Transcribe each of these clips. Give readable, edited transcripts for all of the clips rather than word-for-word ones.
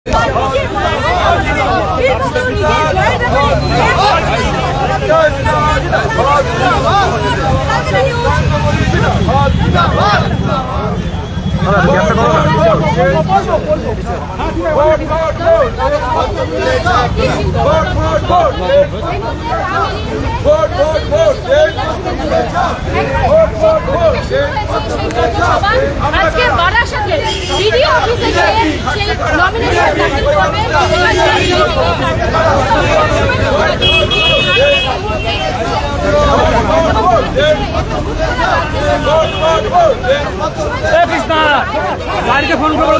আজকে বারাসাতে বিডিও অফিসে গিয়ে সেই নমিনেশন দাখিল করবে। কৃষ্ণা গাড়িকে ফোন করো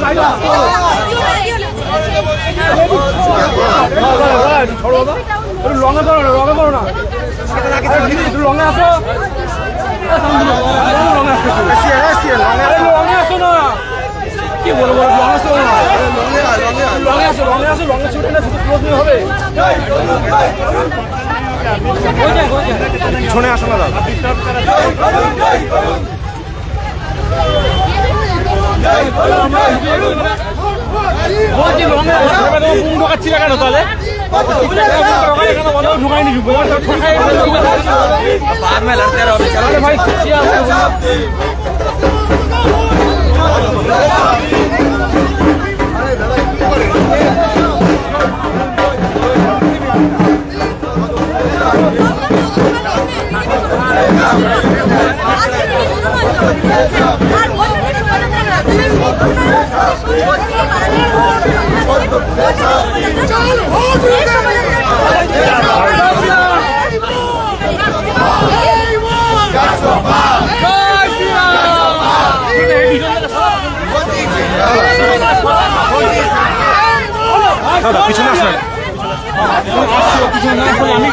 লঙে করো না লঙে আসো লঙে আসো না কি বলবো লঙে আসো লঙে ছুটে না শুধু ক্লোজ নিয়ে হবে পিছনে আসো না দাদা বলছি লঙে বুম ঢোকাচ্ছি না কেন তাহলে ঢুকাইনি ভাই পিছনে আসেন আমি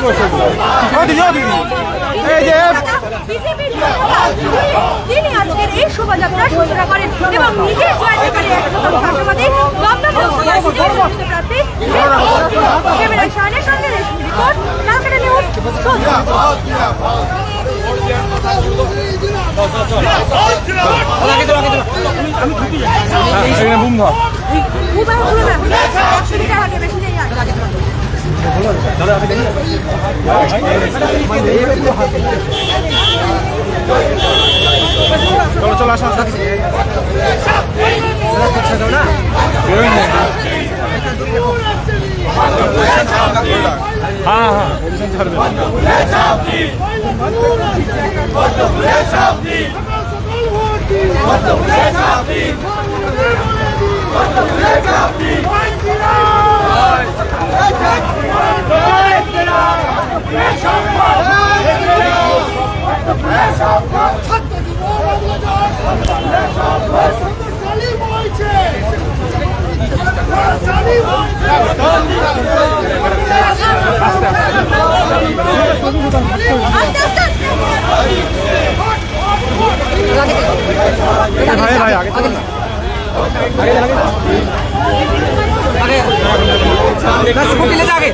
তিনি আজকের এই শোভাযাত্রা সূচনা করেন এবং নিজের জয়কারী ক্যামেরার সামনে সঙ্গে রিপোর্ট ক্যালকাটা নিউজ। চলো চলো আসো হ্যাঁ হ্যাঁ ভাই আগে स्कूटी ले जाके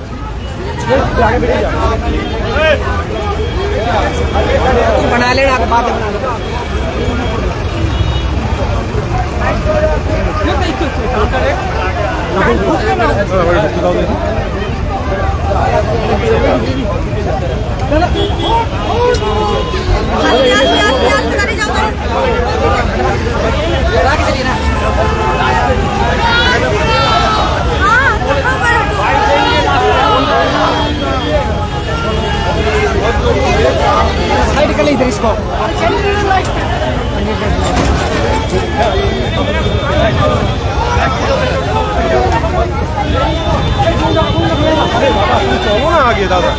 बना लेना बाद में साइड कर ले इधर इसको चलो ना आगे दादा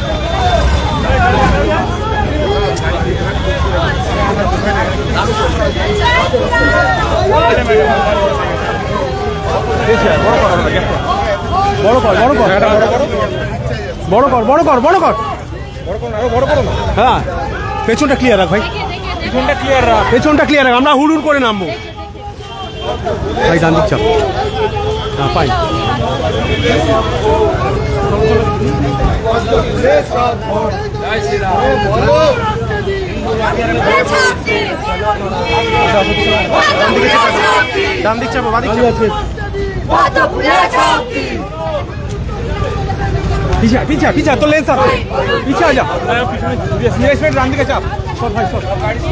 হ্যাঁ পেছনটা ক্লিয়ার রাখ ভাই পেছনটা ক্লিয়ার রাখ আমরা হুড় করে নামবো ভাই ডান দিক চাপ হ্যাঁ ফাইন ডান দিক চাপো বাদিক চাপো पीछे पीछे पीछे तो लेन साहब पीछे आ जा पीछे राम के चाप सर भाई सर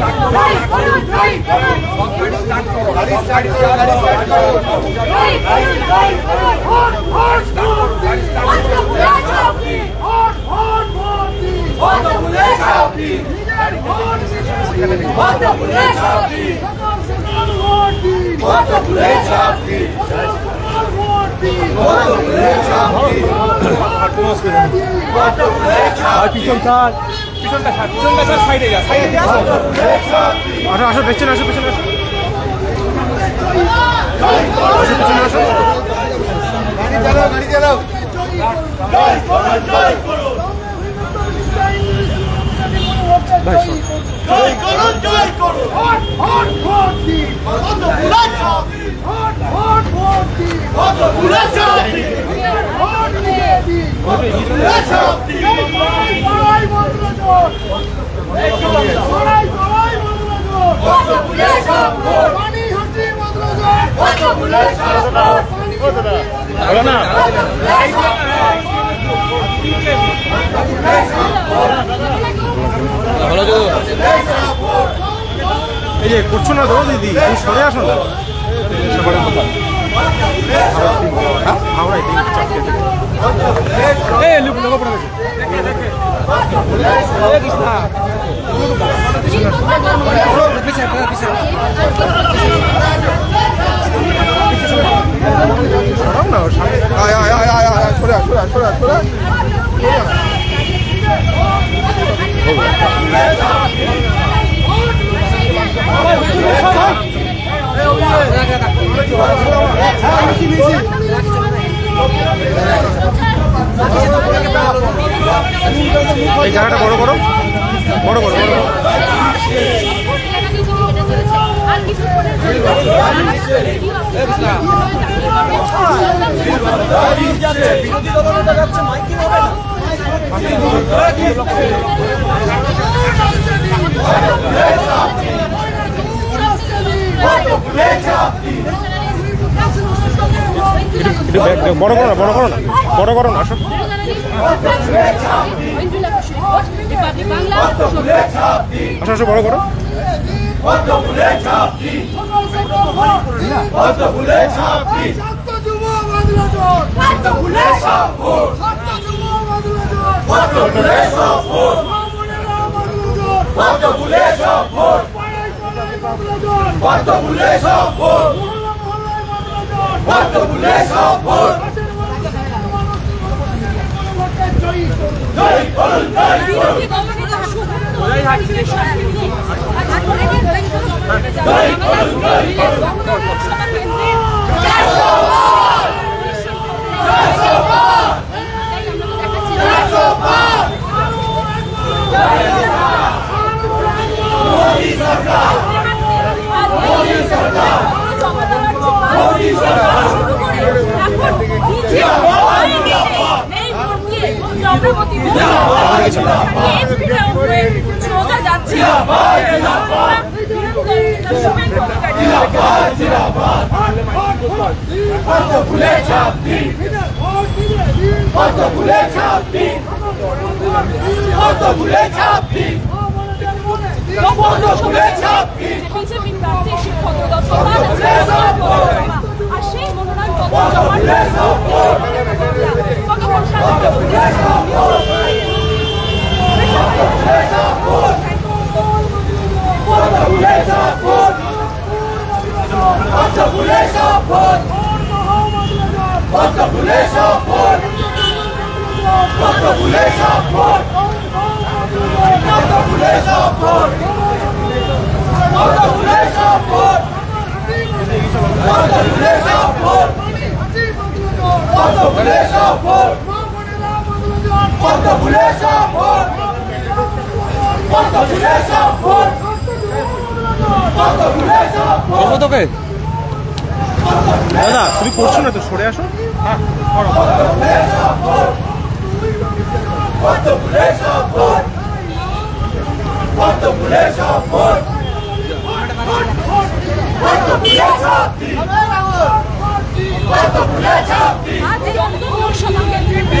পিছনটা সাইডে যা সাইডে আসো আসো পেছনে আসো পেছনে আসো পেছনে আসো গাড়ি চালাও জয় করো জয় করো হট হট ভোট দি কত ভুলে যাও হট হট ভোট দি কত ভুলে যাও হট দি কত ভুলে যাও লড়াই বন্ধ কর লড়াই বন্ধ কর কত ভুলে যাও পানি হটি বন্ধ কর কত ভুলে যাও কতটা হলো না ভালো তো এই যে করছো না তো দিদি তুমি সরে আসো না এই জায়গাটা বড় করো বড় করো বড় করো না বড় করো না বড় করো না আসো আসো আসো বড় করো তোকে দাদা তুমি করছো না তো সরে আসো আজ এই অন্তর লোকসভাকে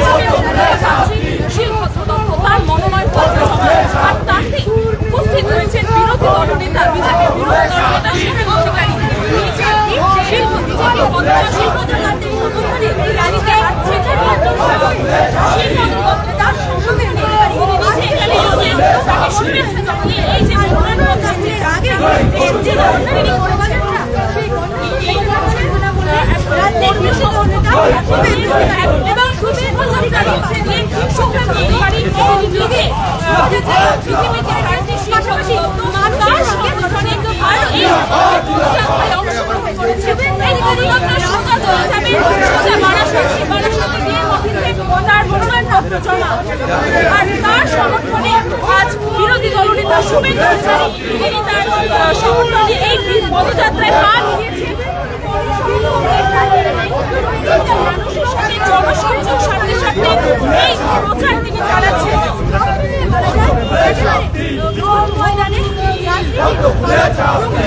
তার মনোনয়ন পত্র আর তাতে উপস্থিত হয়েছেন বিরোধী দলনেতা বিজেপি বিরোধী দলনেতা শুভেন্দু অধিকারী। বিজেপি শিল্প বিজেপি বন্ধুরা শিল্প দপ্তরের প্রথমবারে এই র্যালিতে তার সম্মেলনে নিজে এখানে এসে তাকে শুভেচ্ছা জানিয়ে এই যে মনোনয়ন পত্র যে আগে এই যে গণনারি শোভাযাত্রা সেই এবং শুভেন্দু অধিকারী শুভেন্দু অধিকারী নিজে পৃথিবীতে রাজনীতির পাশাপাশি তার সঙ্গে গঠনে এই পদযাত্রায় অংশগ্রহণ করেছে। এই পদযাত্রা সোজা চলে যাবে সোজা বারাসতে গিয়ে অফিসে তার মনোনয়ন পত্র জমা। আর তার সমর্থনে আজ বিরোধী দলনেতা শুভেন্দু অধিকারী তিনি তার সমর্থনে এই পদযাত্রায় পা দিয়েছেন। মানুষের সাথে জনসংযোগ সাথে সাথে এই প্রচার তিনি চালাচ্ছেন। ময়দানে